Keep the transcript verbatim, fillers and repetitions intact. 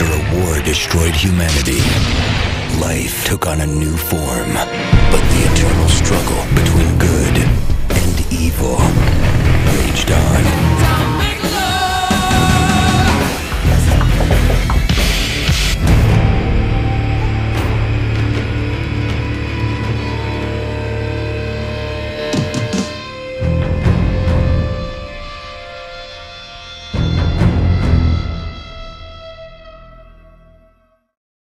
After a war destroyed humanity, life took on a new form. But the eternal struggle between good and evil raged on.